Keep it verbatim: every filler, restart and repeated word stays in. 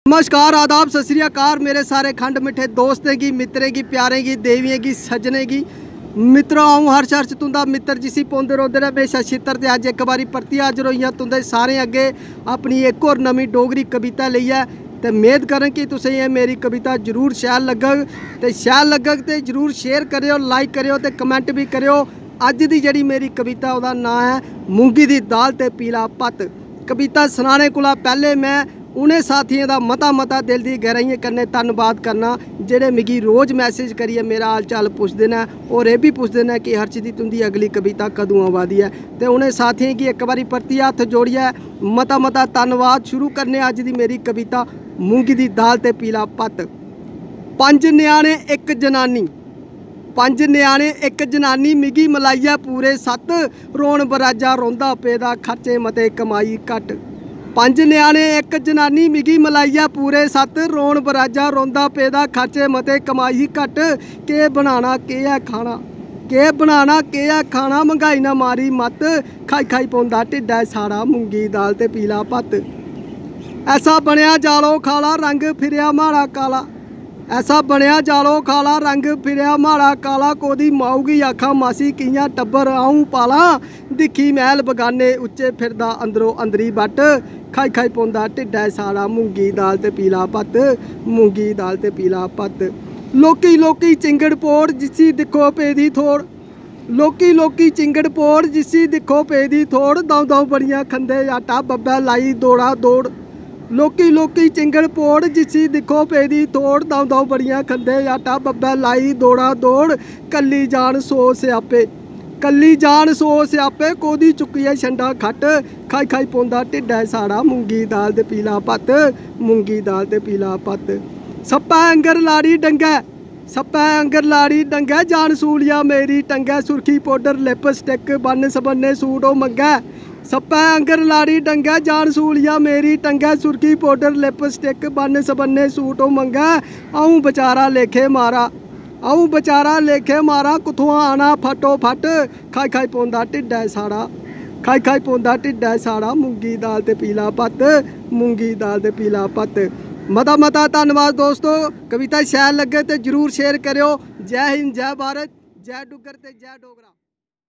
नमस्कार, आदाब, सत श्री अकाल मेरे सारे खंड मिठे दोस्तें की, मित्रें की, प्यारे की, देवियों की, सजने की। मित्रों आऊँ हर शर्च तुंदा मित्र जिसी पौंदे रोंदे ने हमेशा छित्र ते अज एक बारी परती हाजर होई तुंदे सारे अगे अपनी एक और नवी डोगरी कविता लेइयै ते मेद करें कि तुसें ये मेरी कविता जरूर शैल लगग ते शैल लगग ते जरूर शेयर करियो, लाइक करियो ते कमेंट भी करियो। अज दी जड़ी मेरी कविता उहदा नाम है मूंगी दी दाल ते पीला पत्त। कविता सुनाने कोला पहले मैं उन्हें साथियों का मता मता दिल की गहराइयों कन्नै धन्नवाद करना जेडे मिगी रोज़ मैसेज करिए मेरा हाल चाल पुछते हैं और यह भी पुछते हैं कि हर्ष दी तुंदी अगली कविता कदों आवा दी है। तो उन्हें साथियों की एक बारी परती हथ जोड़िए मता मता धन्नवाद। शुरू करने अज दी मेरी कविता मूंगी दी दाल ते पीला पत्त। पंज न्याणे एक जनानी, पंज न्याणे एक जनानी मिगी मलाइया पूरे सत्त, रोन बराजा रोंदा पेदा खर्चे मते कमाई घट। पंज न्याणे एक जनानी मिगी मलाइया पूरे सत्त, रोन बराजा रोंदा पेदा खर्चे मते कमाई घट। के बनाना के है खाना, के बनाना के है खाना, महंगाई ना मारी मत, खाई खाई पौंदा ढिड्डा साड़ा मूंगी दाल ते पीला पत्त। ऐसा बनया जालो खाला रंग फिरिया माड़ा काला, ऐसा बनया जालो खाला रंग फिरिया माड़ा काला, कोदी माऊगी आखा मासी कियां टब्बर आऊं पाला, दिखी महल बगाने उच्चे फिरदा अंदरों अंदरी बट, खाई खाई पौंदा ढिड्डा साड़ा मूंगी दाल ते पीला पत्त, मूंगी दाल ते पीला पत्त। लोकी लोकी चिंगड़ पोड़ जिसी दिखो पेदी थोड़, लोकी लोकी चिंगड़ पोड़ जिसी दिखो पेदी थोड़, दाऊ दाऊ बड़ियां खंदे आटा बब्बै लाई दौड़ा दौड़। लोकी लोकी चिंगड़ पोड़ जिसी दिखो पेदी थोड़, दाऊ दाऊ बड़ियां खंदे आटा बब्बै लाई दौड़ा दौड़। कल्ली जान सौ स्यापे, कल्ली जान सौ स्यापे, कोदी चुक्किए छंडा खट, खाई खाई पौंदा ढिड्डा साड़ा मूंगी दाल ते पीला पत्त, मूंगी दाल ते पीला पत्त। सप्पै अंगर लाड़ी डंगै, सप्पै अंगर लाड़ी डंगै, जान सूलिया मेरी टंगै, सुर्खी पाउडर लिपस्टिक बन सबन्ने सूट ओ मंगै। सप्पै अंगर लाड़ी डंगै, जान सूलिया मेरी टंगै, सुर्खी पाउडर लिपस्टिक बन सबन्ने सूट ओ मंगै। आऊं बेचारा लेखे मारा, आऊं बेचारा लेखे मारा, कुत्थों आना फटो फट, खाई खाई पौंदा ढिड्डा साड़ा, खाई खाई पौंदा ढिड्डा साड़ा मूंगी दाल ते पीला पत्त, मूंगी दाल ते पीला पत्त। मता मता धन्नवाद दोस्तों। कविता शैल लगे तो जरूर शेयर करो। जय हिंद, जय भारत, जय डुग्गर ते जय डोगरा।